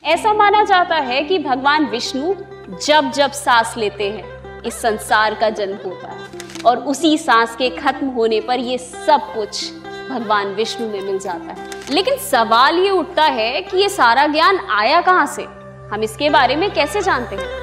ऐसा माना जाता है कि भगवान विष्णु जब जब सांस लेते हैं इस संसार का जन्म होता है और उसी सांस के खत्म होने पर ये सब कुछ भगवान विष्णु में मिल जाता है। लेकिन सवाल ये उठता है कि ये सारा ज्ञान आया कहां से, हम इसके बारे में कैसे जानते हैं?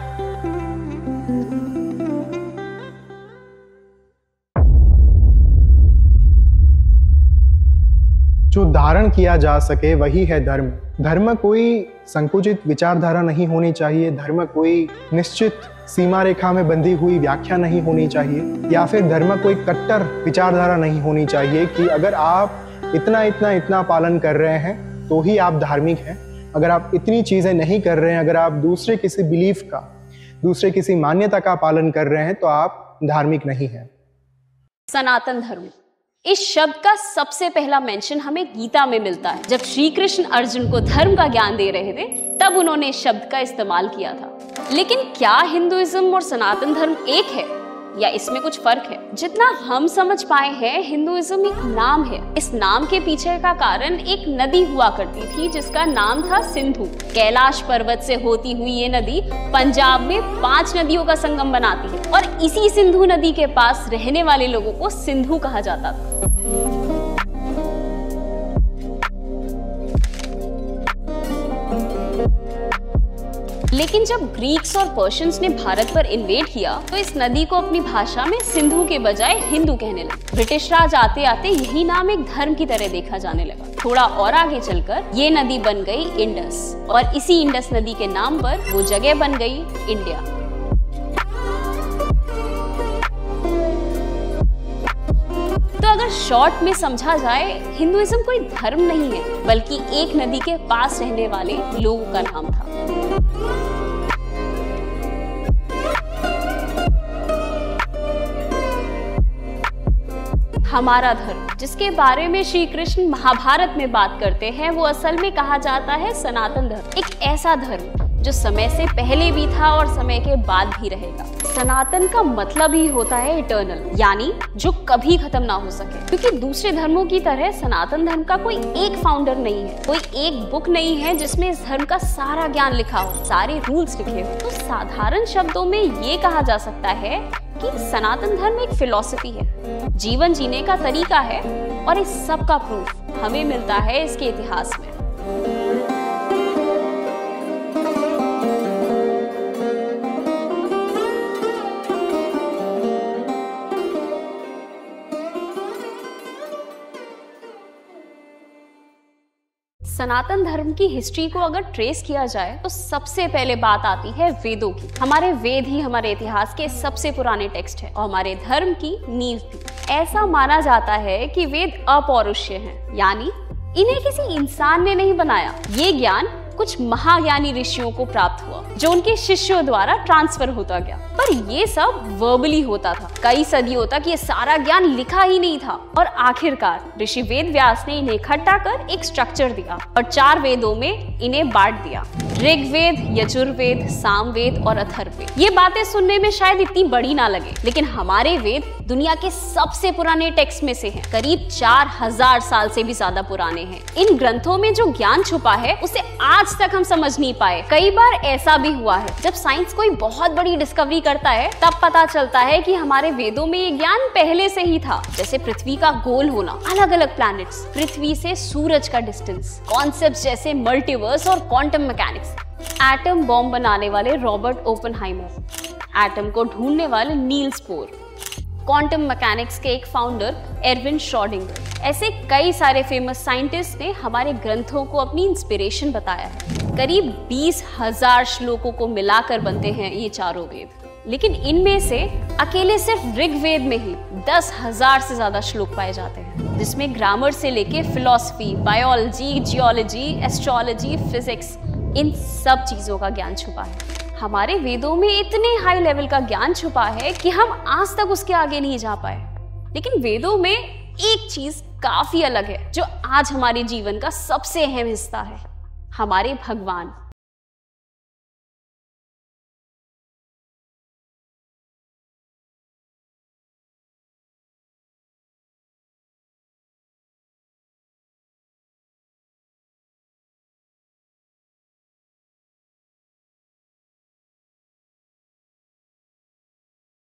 जो धारण किया जा सके वही है धर्म। धर्म कोई संकुचित विचारधारा नहीं होनी चाहिए, धर्म कोई निश्चित सीमा रेखा में बंधी हुई व्याख्या नहीं होनी चाहिए, या फिर धर्म कोई कट्टर विचारधारा नहीं होनी चाहिए कि अगर आप इतना इतना इतना पालन कर रहे हैं तो ही आप धार्मिक हैं, अगर आप इतनी चीजें नहीं कर रहे हैं, अगर आप दूसरे किसी बिलीफ का, दूसरे किसी मान्यता का पालन कर रहे हैं तो आप धार्मिक नहीं हैं। सनातन धर्म, इस शब्द का सबसे पहला मेंशन हमें गीता में मिलता है। जब श्री कृष्ण अर्जुन को धर्म का ज्ञान दे रहे थे तब उन्होंने इस शब्द का इस्तेमाल किया था। लेकिन क्या हिंदुइज्म और सनातन धर्म एक है या इसमें कुछ फर्क है? जितना हम समझ पाए हैं, हिंदुइज्म एक नाम है। इस नाम के पीछे का कारण एक नदी हुआ करती थी जिसका नाम था सिंधु। कैलाश पर्वत से होती हुई ये नदी पंजाब में 5 नदियों का संगम बनाती है और इसी सिंधु नदी के पास रहने वाले लोगों को सिंधु कहा जाता था। लेकिन जब ग्रीक्स और पर्शियंस ने भारत पर इन्वेड किया तो इस नदी को अपनी भाषा में सिंधु के बजाय हिंदू कहने लगे। ब्रिटिश राज आते आते यही नाम एक धर्म की तरह देखा जाने लगा। थोड़ा और आगे चलकर ये नदी बन गई इंडस और इसी इंडस नदी के नाम पर वो जगह बन गई इंडिया। तो अगर शॉर्ट में समझा जाए, हिंदुइज्म कोई धर्म नहीं है बल्कि एक नदी के पास रहने वाले लोगों का नाम था। हमारा धर्म, जिसके बारे में श्री कृष्ण महाभारत में बात करते हैं, वो असल में कहा जाता है सनातन धर्म। एक ऐसा धर्म जो समय से पहले भी था और समय के बाद भी रहेगा। सनातन का मतलब ही होता है इटर्नल, यानी जो कभी खत्म ना हो सके। क्योंकि दूसरे धर्मों की तरह सनातन धर्म का कोई एक फाउंडर नहीं है, कोई एक बुक नहीं है जिसमें इस धर्म का सारा ज्ञान लिखा हो, सारे रूल्स लिखे हो। तो साधारण शब्दों में ये कहा जा सकता है कि सनातन धर्म एक फिलॉसफी है, जीवन जीने का तरीका है और इस सब का प्रूफ हमें मिलता है इसके इतिहास में। सनातन धर्म की हिस्ट्री को अगर ट्रेस किया जाए तो सबसे पहले बात आती है वेदों की। हमारे वेद ही हमारे इतिहास के सबसे पुराने टेक्स्ट है और हमारे धर्म की नींव भी। ऐसा माना जाता है कि वेद अपौरुषीय हैं, यानी इन्हें किसी इंसान ने नहीं बनाया। ये ज्ञान कुछ महाज्ञानी ऋषियों को प्राप्त हुआ जो उनके शिष्यों द्वारा ट्रांसफर होता गया। पर ये सब वर्बली होता था। कई सदियों तक ये सारा ज्ञान लिखा ही नहीं था और आखिरकार ऋषि वेद व्यास ने इन्हें इकट्ठा कर एक स्ट्रक्चर दिया और 4 वेदों में इन्हें बांट दिया: ऋग्वेद, यजुर्वेद, सामवेद और अथर्ववेद। ये बातें सुनने में शायद इतनी बड़ी ना लगे, लेकिन हमारे वेद दुनिया के सबसे पुराने टेक्स्ट में से हैं। करीब 4000 साल से भी ज्यादा पुराने हैं। इन ग्रंथों में जो ज्ञान छुपा है उसे आज तक हम समझ नहीं पाए। कई बार ऐसा भी हुआ है, जब साइंस कोई बहुत बड़ी डिस्कवरी करता है तब पता चलता है कि हमारे वेदों में ये ज्ञान पहले से ही था। जैसे पृथ्वी का गोल होना, अलग अलग प्लैनेट्स, पृथ्वी से सूरज का डिस्टेंस, कॉन्सेप्ट्स जैसे मल्टीवर्स और क्वांटम मैकेनिक्स, एटम बॉम्ब बनाने वाले रॉबर्ट ओपेनहाइमर, एटम को ढूंढने वाले नील्स बोर, क्वांटम मैकेनिक्स के एक फाउंडर एरविन श्रोडिंगर। ऐसे कई सारे फेमस साइंटिस्ट ने हमारे ग्रंथों को अपनी इंस्पिरेशन बताया है। करीब 20,000 श्लोकों को मिलाकर बनते हैं ये चारों वेद। लेकिन इनमें से अकेले सिर्फ ऋग्वेद में ही 10,000 से ज्यादा श्लोक पाए जाते हैं, जिसमें ग्रामर से लेके philosophy, biology, geology, astrology, physics, इन सब चीजों का ज्ञान छुपा है। हमारे वेदों में इतने हाई लेवल का ज्ञान छुपा है कि हम आज तक उसके आगे नहीं जा पाए। लेकिन वेदों में एक चीज काफी अलग है जो आज हमारे जीवन का सबसे अहम हिस्सा है: हमारे भगवान।